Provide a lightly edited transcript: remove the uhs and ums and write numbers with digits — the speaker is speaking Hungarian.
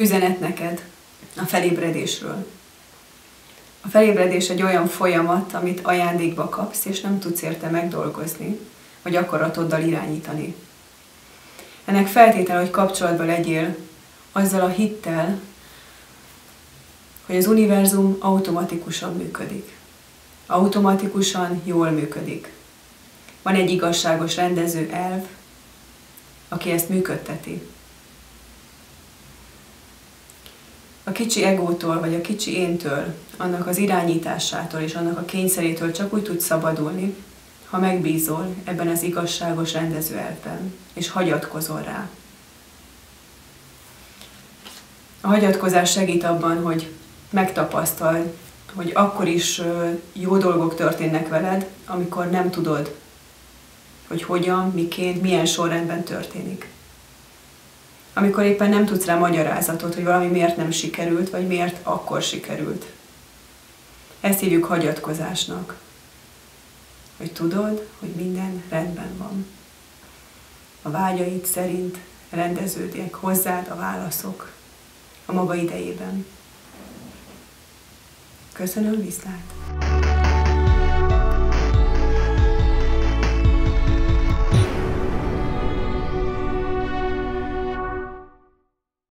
üzenet neked a felébredésről. A felébredés egy olyan folyamat, amit ajándékba kapsz, és nem tudsz érte megdolgozni, vagy akaratoddal irányítani. Ennek feltétele, hogy kapcsolatban legyél azzal a hittel, hogy az univerzum automatikusan működik. Automatikusan jól működik. Van egy igazságos rendező elv, aki ezt működteti. A kicsi egótól, vagy a kicsi éntől, annak az irányításától és annak a kényszerétől csak úgy tudsz szabadulni, ha megbízol ebben az igazságos rendező elvben, és hagyatkozol rá. A hagyatkozás segít abban, hogy megtapasztalj, hogy akkor is jó dolgok történnek veled, amikor nem tudod, hogy hogyan, miként, milyen sorrendben történik. Amikor éppen nem tudsz rá magyarázatot, hogy valami miért nem sikerült, vagy miért akkor sikerült. Ezt hívjuk hagyatkozásnak. Hogy tudod, hogy minden rendben van. A vágyaid szerint rendeződnek hozzád a válaszok a maga idejében. Köszönöm, viszlát!